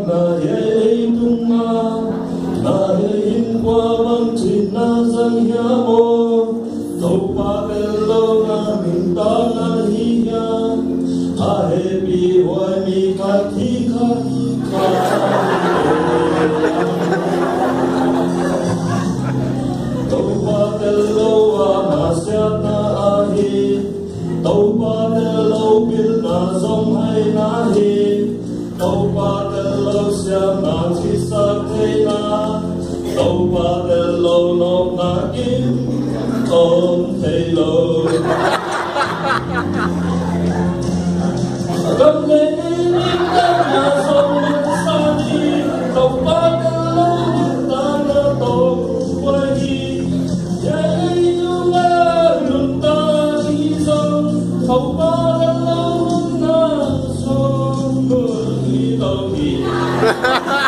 na ye tung na ye in qua băng chỉ na dâng hiá mô tàu pa bên lâu na mình ta na hi ya a he bi hoài mi kha thi tàu pa bên lâu na sia na a hi tàu pa bên lâu bin na sông hay na hi tàu pa bên lâu sia na chi sa thế na tàu pa bên lâu nộp na kim ôm thế lâu gần lên in ta nhà sông sa đi tàu pa bên lâu ta na tàu quay đi dây du la lùn ta đi sông tàu pa bên lâu na sông đi tàu đi